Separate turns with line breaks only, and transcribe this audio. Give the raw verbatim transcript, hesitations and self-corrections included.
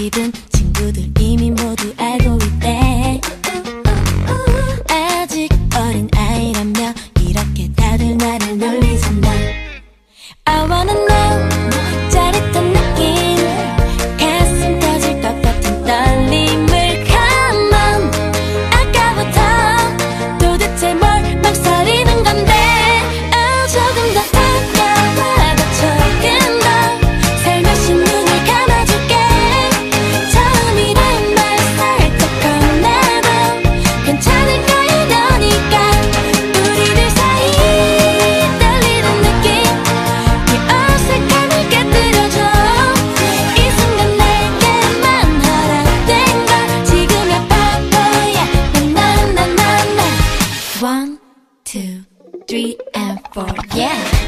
기분 친구들 이미 모두 알고 있대. 아직 어린 아이라며 이렇게 다들 나를 놀리잖아. I wanna know 짜릿한 느낌, 가슴 터질 것 같은 떨림을 Come on. 아까부터 도대체 뭘 망설이는 건데. 아, 조금 더 다가와봐, 조금 더 살며시 눈을 감아줄게. 처음이란 말 살짝 건네도 괜찮을 거야 너니까. 우리들 사이 떨리는 느낌, 이 어색함을 깨뜨려줘. 이 순간 내게만 허락된 걸 지금의 바보야. 나나나나나 One, two, three and four, yeah.